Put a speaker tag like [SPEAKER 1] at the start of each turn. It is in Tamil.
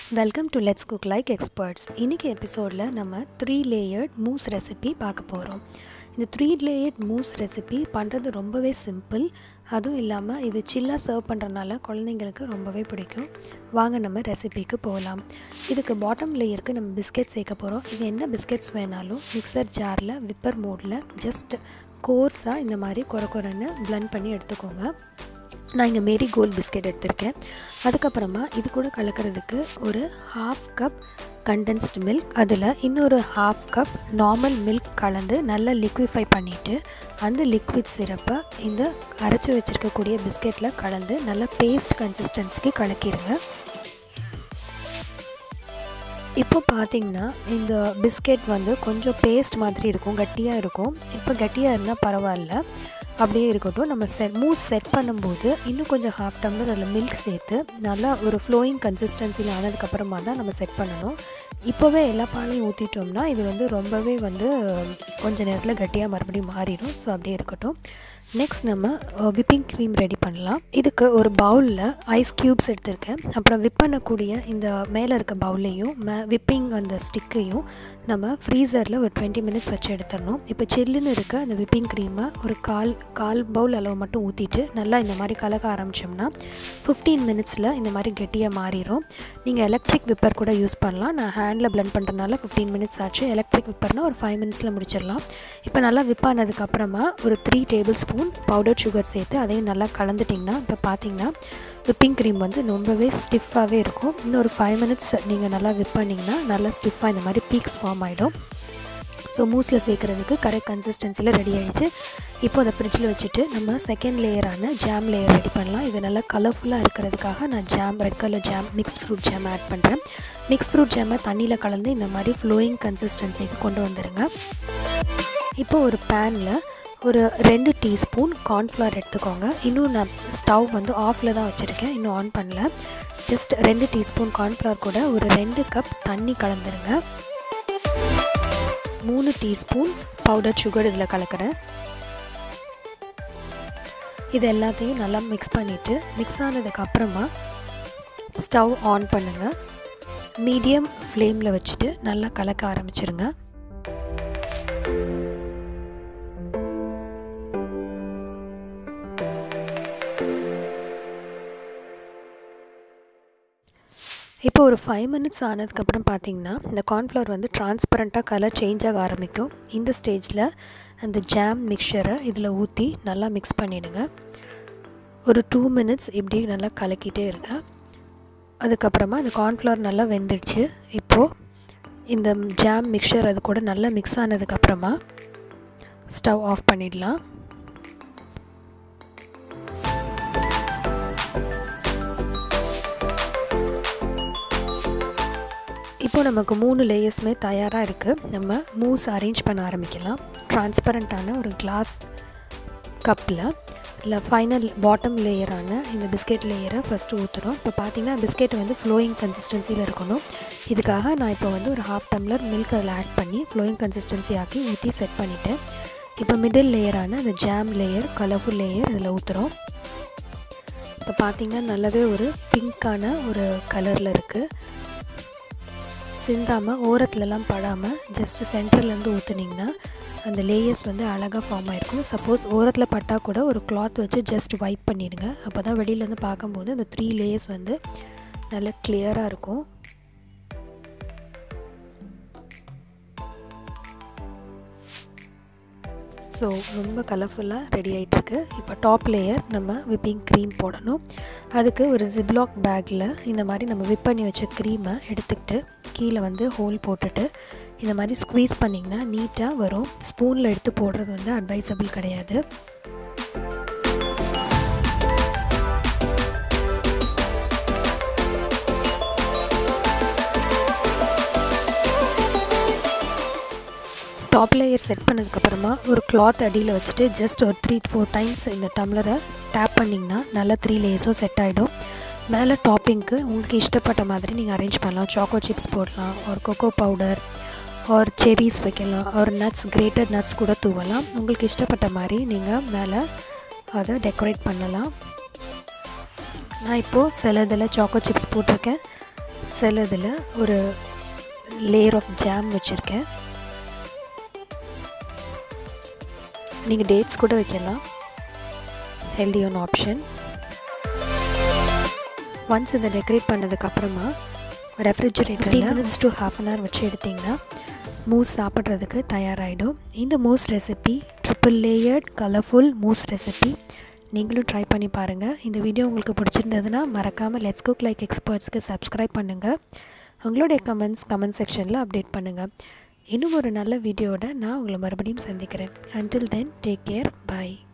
[SPEAKER 1] Welcome to Let's Cook Like Experts. இன்னைக்கு எபிசோடில் நம்ம 3 layered mousse recipe பார்க்க போகிறோம். இந்த 3 layered mousse recipe பண்ணுறது ரொம்பவே சிம்பிள். அதுவும் இல்லாமல் இது சில்லாக சர்வ் பண்ணுறதுனால குழந்தைங்களுக்கு ரொம்பவே பிடிக்கும். வாங்க நம்ம ரெசிபிக்கு போகலாம். இதுக்கு பாட்டம் லேயருக்கு நம்ம பிஸ்கெட் சேர்க்க போகிறோம். இது என்ன பிஸ்கெட்ஸ் வேணாலும் மிக்சர் ஜாரில் விப்பர் மோடில் ஜஸ்ட் கோர்ஸாக இந்த மாதிரி கொரன்னு பிளெண்ட் பண்ணி எடுத்துக்கோங்க. நான் இங்கே மேரி கோல்ட் பிஸ்கெட் எடுத்திருக்கேன். அதுக்கப்புறமா இது கூட கலக்கிறதுக்கு ஒரு 1/2 கப் கண்டென்ஸ்டு மில்க், அதில் இன்னொரு 1/2 கப் நார்மல் மில்க் கலந்து நல்லா லிக்விஃபை பண்ணிவிட்டு அந்த லிக்விட் சிரப்பை இந்த அரைச்சி வச்சுருக்கக்கூடிய பிஸ்கெட்டில் கலந்து நல்லா பேஸ்ட் கன்சிஸ்டன்சிக்கு கலக்கிடுங்க. இப்போ பார்த்திங்கன்னா இந்த பிஸ்கெட் கொஞ்சம் பேஸ்ட் மாதிரி இருக்கும், கட்டியாக இருக்கும். இப்போ கட்டியாக இருந்தால் பரவாயில்ல, அப்படியே இருக்கட்டும். நம்ம மூஸ் செட் பண்ணும்போது இன்னும் கொஞ்சம் 1/2 டம்ளர் அதில் மில்க் சேர்த்து நல்லா ஒரு ஃப்ளோயிங் கன்சிஸ்டன்சியில் ஆனதுக்கப்புறமா தான் நம்ம செட் பண்ணணும். இப்போவே எல்லா பாலையும் ஊற்றிட்டோம்னா இது ரொம்பவே கொஞ்சம் நேரத்தில் கட்டியாக மறுபடியும் மாறிடும். ஸோ அப்படியே இருக்கட்டும். நெக்ஸ்ட் நம்ம விப்பிங் க்ரீம் ரெடி பண்ணலாம். இதுக்கு ஒரு பவுலில் ஐஸ் க்யூப்ஸ் எடுத்திருக்கேன். அப்புறம் விப் பண்ணக்கூடிய இந்த மேலே இருக்க பவுல்லையும் விப்பிங் அந்த ஸ்டிக்கையும் நம்ம ஃப்ரீசரில் ஒரு 20 மினிட்ஸ் வச்சு எடுத்துடணும். இப்போ சில்லுன்னு இருக்க அந்த விப்பிங் க்ரீமை ஒரு கால் பவுல் அளவு மட்டும் ஊற்றிட்டு நல்லா இந்த மாதிரி கலக்க ஆரம்பித்தோம்னா 15 மினிட்ஸில் இந்த மாதிரி கெட்டியாக மாறிடும். நீங்கள் எலக்ட்ரிக் விப்பர் கூட யூஸ் பண்ணலாம். நான் ஹேண்டில் பிளெண்ட் பண்ணுறதுனால 15 மினிட்ஸ் ஆச்சு. எலக்ட்ரிக் விப்பர்னால் ஒரு 5 மினிட்ஸில் முடிச்சிடலாம். இப்போ நல்லா விப் ஆனதுக்கப்புறமா ஒரு 3 டேபிள் ஸ்பூன் பவுடர் சுகர் சேர்த்து அதையும் நல்லா கலந்துட்டிங்கன்னா இப்போ பார்த்தீங்கன்னா விப்பிங் க்ரீம் ரொம்பவே ஸ்டிஃபாகவே இருக்கும். இன்னும் ஒரு 5 மினிட்ஸ் நீங்கள் நல்லா விப் பண்ணிங்கன்னா நல்லா ஸ்டிஃபாக இந்த மாதிரி பீக்ஸ் ஃபார்ம் ஆகிடும். ஸோ மூஸில் சேர்க்குறதுக்கு கரெக்ட் கன்சிஸ்டன்சியில் ரெடி ஆகிடுச்சு. இப்போ அதை ஃப்ரிட்ஜில் வச்சுட்டு நம்ம செகண்ட் லேயரான ஜாம் லேயர் ரெடி பண்ணலாம். இது நல்லா கலர்ஃபுல்லாக இருக்கிறதுக்காக நான் red colour jam mixed fruit jam add பண்ணுறேன். மிக்ஸ்ட் ஃப்ரூட் ஜாமை தண்ணியில் கலந்து இந்த மாதிரி ஃப்ளோயிங் கன்சிஸ்டன்சிக்கு கொண்டு வந்துடுங்க. இப்போ ஒரு பேனில் ஒரு 2 டீஸ்பூன் கார்ன்ஃப்ளவர் எடுத்துக்கோங்க. இன்னும் நான் ஸ்டவ் ஆஃபில் தான் வச்சுருக்கேன், இன்னும் ஆன் பண்ணல. ஜஸ்ட் 2 டீஸ்பூன் கார்ன்ஃப்ளவர் கூட ஒரு 2 கப் தண்ணி கலந்துருங்க. 3 டீஸ்பூன் பவுடர் சுகர் இதில் கலக்கிறேன். இது எல்லாத்தையும் நல்லா மிக்ஸ் பண்ணிவிட்டு மிக்ஸ் ஆனதுக்கப்புறமா ஸ்டவ் ஆன் பண்ணுங்கள். மீடியம் ஃப்ளேமில் வச்சுட்டு நல்லா கலக்க ஆரம்பிச்சிருங்க. இப்போ ஒரு 5 மினிட்ஸ் ஆனதுக்கப்புறம் பார்த்திங்கன்னா இந்த கார்ன்ஃப்ளவர் டிரான்ஸ்பரண்ட்டாக கலர் சேஞ்ச் ஆக ஆரம்பிக்கும். இந்த ஸ்டேஜில் அந்த ஜாம் மிக்சரை இதில் ஊற்றி நல்லா மிக்ஸ் பண்ணிவிடுங்க. ஒரு 2 மினிட்ஸ் இப்படி நல்லா கலக்கிட்டே இருங்க. அதுக்கப்புறமா இந்த கார்ன்ஃப்ளவர் நல்லா வெந்துடுச்சு. இப்போது இந்த ஜாம் மிக்சர் அது கூட நல்லா மிக்ஸ் ஆனதுக்கப்புறமா ஸ்டவ் ஆஃப் பண்ணிடலாம். இப்போது நமக்கு 3 லேயர்ஸுமே தயாராக இருக்குது. நம்ம மூஸ் அரேஞ்ச் பண்ண ஆரம்பிக்கலாம். டிரான்ஸ்பரண்ட்டான ஒரு கிளாஸ் கப்பில் இல்லை ஃபைனல் பாட்டம் லேயரான இந்த பிஸ்கெட் லேயரை ஃபஸ்ட்டு ஊற்றுறோம். இப்போ பார்த்திங்கன்னா பிஸ்கெட் ஃப்ளோயிங் கன்சிஸ்டன்சியில் இருக்கணும். இதுக்காக நான் இப்போ ஒரு 1/2 டம்ளர் மில்க் அதில் ஆட் பண்ணி ஃப்ளோயிங் கன்சிஸ்டன்சி ஆக்கி ஊற்றி செட் பண்ணிவிட்டேன். இப்போ மிடில் லேயரான அந்த ஜாம் லேயர், கலர்ஃபுல் லேயர் இதில் ஊற்றுறோம். இப்போ பார்த்திங்கன்னா நல்லாவே ஒரு பிங்க்கான ஒரு கலரில் இருக்குது. சிந்தாமல் ஓரத்துலலாம் படாமல் ஜஸ்ட்டு சென்டர்லேருந்து ஊற்றுனிங்கன்னா அந்த லேயர்ஸ் அழகாக ஃபார்ம் ஆகிருக்கும். சப்போஸ் ஓரத்தில் பட்டால் கூட ஒரு கிளாத் வச்சு ஜஸ்ட் வைப் பண்ணிடுங்க. அப்போ தான் வெளியிலேருந்து பார்க்கும்போது அந்த 3 லேயர்ஸ் நல்லா கிளியராக இருக்கும். ஸோ ரொம்ப கலர்ஃபுல்லாக ரெடி ஆகிட்டுருக்கு. இப்போ டாப் லேயர் நம்ம விப்பிங் க்ரீம் போடணும். அதுக்கு ஒரு ஜிப்லாக் பேக்கில் இந்த மாதிரி நம்ம விப் பண்ணி வச்ச க்ரீமை எடுத்துக்கிட்டு கீழே ஹோல் போட்டுட்டு இந்த மாதிரி ஸ்க்வீஸ் பண்ணிங்கன்னா நீட்டாக வரும். ஸ்பூனில் எடுத்து போடுறது அட்வைசபிள் கிடையாது. டாப் லேயர் செட் பண்ணதுக்கப்புறமா ஒரு கிளாத் அடியில் வச்சுட்டு ஜஸ்ட் ஒரு 3-4 டைம்ஸ் இந்த டம்ளரை டேப் பண்ணிங்கன்னா நல்லா 3 லேயர்ஸும் செட் ஆகிடும். மேலே டாப்பிங்க்கு உங்களுக்கு இஷ்டப்பட்ட மாதிரி நீங்கள் அரேஞ்ச் பண்ணலாம். சாக்கோ சிப்ஸ் போடலாம், ஒரு கொக்கோ பவுடர், ஒரு செரிஸ் வைக்கலாம், ஒரு நட்ஸ், கிரேட்டட் நட்ஸ் கூட தூவலாம். உங்களுக்கு இஷ்டப்பட்ட மாதிரி நீங்கள் மேலே அதை டெக்கரேட் பண்ணலாம். நான் இப்போது சில இதில் சாக்கோ சிப்ஸ் போட்டிருக்கேன், சிலதில் ஒரு லேயர் ஆஃப் ஜாம் வச்சுருக்கேன். நீங்கள் டேட்ஸ் கூட வைக்கலாம், ஹெல்தியான ஆப்ஷன். ஒன்ஸ் இதை டெக்கரேட் பண்ணதுக்கப்புறமா ரெஃப்ரிஜரேட்டரில் 15 minutes to half an hour வச்சு எடுத்திங்கன்னா மூஸ் சாப்பிட்றதுக்கு தயாராகிடும். இந்த mousse recipe triple layered colourful mousse recipe நீங்களும் ட்ரை பண்ணி பாருங்கள். இந்த வீடியோ உங்களுக்கு பிடிச்சிருந்ததுன்னா மறக்காமல் லெட்ஸ் குக் லைக் எக்ஸ்பர்ட்ஸ்க்கு சப்ஸ்கிரைப் பண்ணுங்கள். உங்களுடைய கமெண்ட் செக்ஷனில் அப்டேட் பண்ணுங்கள். இன்னும் ஒரு நல்ல வீடியோவோட நான் உங்களை மறுபடியும் சந்திக்கிறேன். Until then, take care. Bye.